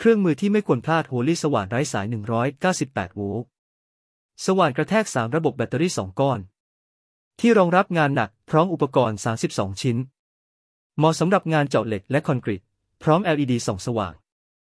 เครื่องมือที่ไม่ควรพลาด Holy สว่านไร้สาย198โวลต์สว่านกระแทก3ระบบแบตเตอรี่2ก้อนที่รองรับงานหนักพร้อมอุปกรณ์32ชิ้นเหมาะสำหรับงานเจาะเหล็กและคอนกรีตพร้อม LED ส่องสว่าง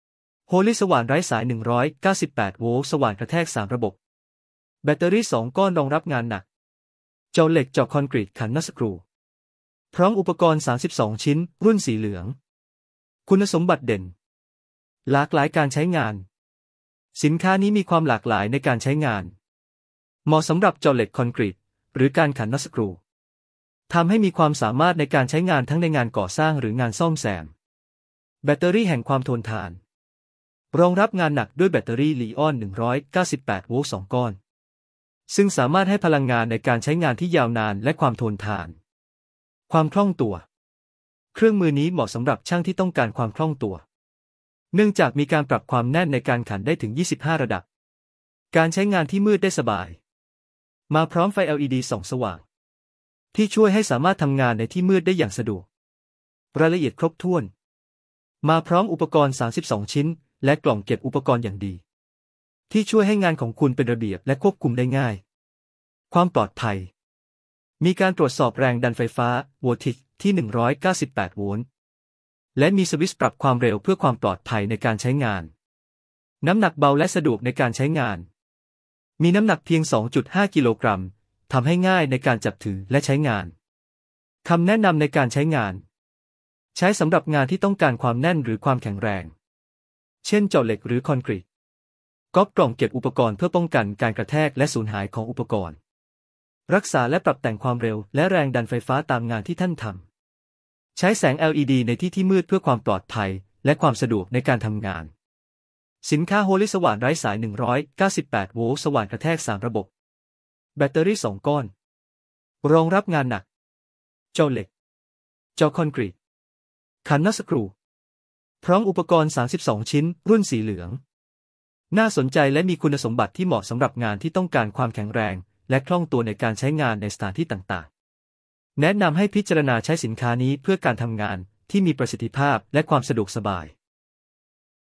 Holy สว่านไร้สาย198โวลต์สว่านกระแทก3ระบบแบตเตอรี่2ก้อนรองรับงานหนักเจาะเหล็กเจาะคอนกรีตขันน็อตสกรูพร้อมอุปกรณ์32ชิ้นรุ่นสีเหลืองคุณสมบัติเด่นหลากหลายการใช้งานสินค้านี้มีความหลากหลายในการใช้งานเหมาะสำหรับเจาะเหล็กคอนกรีตหรือการขันน็อตสกรูทำให้มีความสามารถในการใช้งานทั้งในงานก่อสร้างหรืองานซ่อมแซมแบตเตอรี่แห่งความทนทานรองรับงานหนักด้วยแบตเตอรี่ลีออน198โวลต์2ก้อนซึ่งสามารถให้พลังงานในการใช้งานที่ยาวนานและความทนทานความคล่องตัวเครื่องมือนี้เหมาะสำหรับช่างที่ต้องการความคล่องตัวเนื่องจากมีการปรับความแน่นในการขันได้ถึง25ระดับการใช้งานที่มืดได้สบายมาพร้อมไฟ LED ส่องสว่างที่ช่วยให้สามารถทำงานในที่มืดได้อย่างสะดวกรายละเอียดครบถ้วนมาพร้อมอุปกรณ์32ชิ้นและกล่องเก็บอุปกรณ์อย่างดีที่ช่วยให้งานของคุณเป็นระเบียบและควบคุมได้ง่ายความปลอดภัยมีการตรวจสอบแรงดันไฟฟ้าโวลต์ที่198โวลต์และมีสวิตช์ปรับความเร็วเพื่อความปลอดภัยในการใช้งานน้ำหนักเบาและสะดวกในการใช้งานมีน้ำหนักเพียง 2.5 กิโลกรัมทำให้ง่ายในการจับถือและใช้งานคำแนะนำในการใช้งานใช้สำหรับงานที่ต้องการความแน่นหรือความแข็งแรงเช่นเจาะเหล็กหรือคอนกรีตก๊อบกล่องเก็บอุปกรณ์เพื่อป้องกันการกระแทกและสูญหายของอุปกรณ์รักษาและปรับแต่งความเร็วและแรงดันไฟฟ้าตามงานที่ท่านทำใช้แสง LED ในที่ที่มืดเพื่อความปลอดภัยและความสะดวกในการทำงานสินค้า Holy สว่านไร้สาย198โวลต์สว่านกระแทก3ระบบแบตเตอรี่2ก้อนรองรับงานหนักเจาะเหล็กเจาะคอนกรีตขันน็อตสกรูพร้อมอุปกรณ์32ชิ้นรุ่นสีเหลืองน่าสนใจและมีคุณสมบัติที่เหมาะสำหรับงานที่ต้องการความแข็งแรงและคล่องตัวในการใช้งานในสถานที่ต่างๆแนะนำให้พิจารณาใช้สินค้านี้เพื่อการทำงานที่มีประสิทธิภาพและความสะดวกสบาย